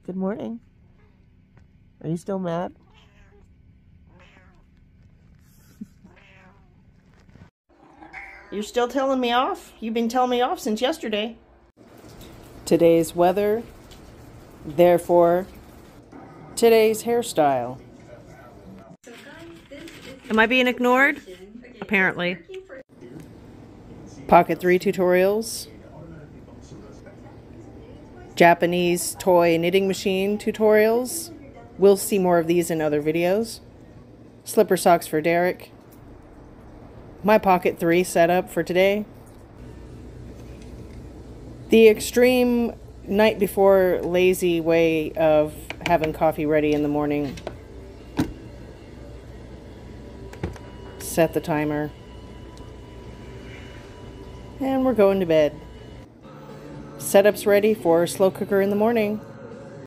Good morning. Are you still mad? You're still telling me off? You've been telling me off since yesterday. Today's weather, therefore, today's hairstyle. Am I being ignored? Apparently. Pocket 3 tutorials. Japanese toy knitting machine tutorials. We'll see more of these in other videos. Slipper socks for Derek. My Pocket 3 setup for today. The extreme night before lazy way of having coffee ready in the morning. Set the timer. And we're going to bed. Setup's ready for slow cooker in the morning.